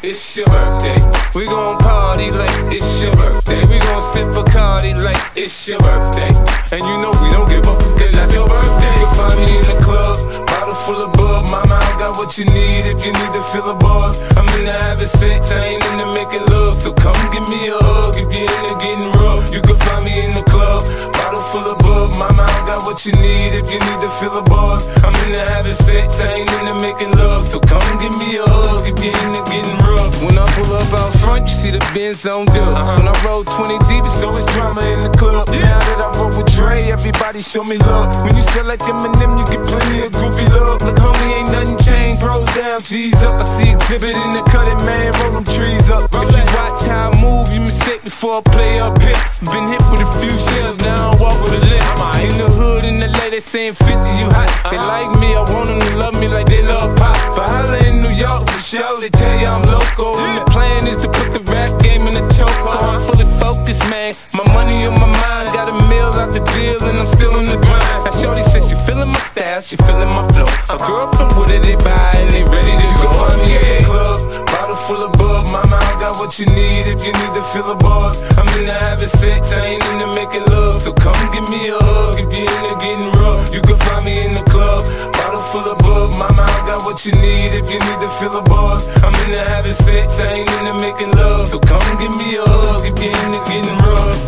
it's your birthday. We gon' party like it's your birthday. We gon' sip Bacardi like it's your birthday. And you know we don't give up, cause that's your birthday. You can find me in the club, bottle full of bub. Mama, I got what you need if you need to fill the bars. I'm into having sex, I ain't into making love. So come give me a hug if you're into getting rough. You can find me in the club, bottle full of bub. Mama, I got what you need if you need to fill the bars. I'm into having sex, I ain't into making love. So come give me a hug if you're into getting rough. When I pull up out front, you see the Benz on dub. When I roll 20 deep, it's always drama in the club. Now that I roll with Dre, everybody show me love. When you sell like Eminem, you get plenty of groupie love. Look, homie, ain't nothing changed. Pros down, G's up. I see exhibit in the cutting, man. Roll them trees up. If you watch how I move, you mistake before I play up here. Been hit with a few shells, now I walk with a limp. In the hood, in the lady saying 50, you hot. They like me, I want them to love me like they love pop. But holla in New York, for sure, they tell you I'm local. And the plan is to put the rap game in the chokehold. I'm fully focused, man. My money on my mind, got a meal out the deal, and I'm still in the grind. Now shorty says she feeling my style, she feeling my flow. A girl from Wooded, they buy and they ready to go. Find me in the club, bottle full of bub. Mama, I got what you need if you need to fill the bars. I'm into having sex, I ain't into making love. So come give me a hug if you're into getting rough. You can find me in the club, bottle full of bub. Mama, I got what you need if you need to fill the bars. I'm into having sex, I ain't into making love. So come give me a hug if you're into getting rough.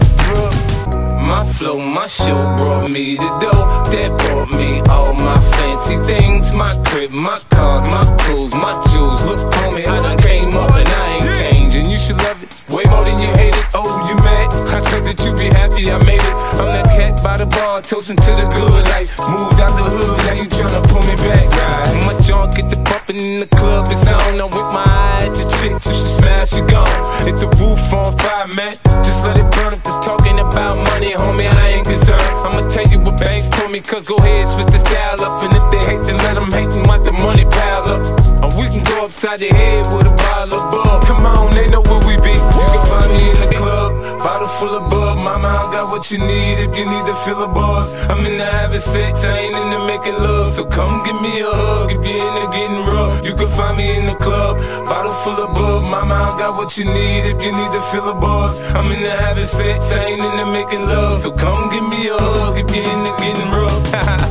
My flow, my show brought me the dough. That brought me all my fancy things. My crib, my cars, my clothes, my jewels. Look, homie, I done came up and I ain't changing. You should love it way more than you hate it. Oh, you mad? I thought that you be happy I made it. I'm that cat by the bar, toasting to the good life. Moved out the hood, now you tryna pull me back, right? My junk get the bumping in the club, it's on. I'm with my eye at your chicks, if she smash, she gone. Hit the roof on fire, man. Just let it burn if they're talking about money, homie, I ain't concerned. I'ma tell you what Banks told me, cause go ahead, switch the style up. And if they hate, then let them hate and watch the money pile up. Or we can go upside the head with a bottle of bub. Come on, they know where we be. You can find me in the club, bottle full of bub. Mama, I got what you need if you need to fill the bars. I'm into having sex, I ain't into making love. So come give me a hug if you're into getting rough. You can find me in the club, bottle full of bub. Mama, I got what you need if you need to fill the bars. I'm into having sex, I ain't into making love. So come give me a hug if you're into getting rough.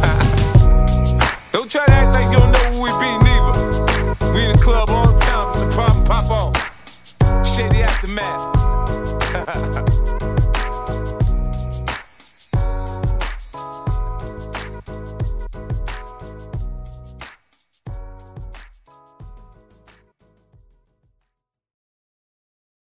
Don't try to act like you don't know who we be, neither. We in the club all the time, it's a problem, pop off. Shady Aftermath.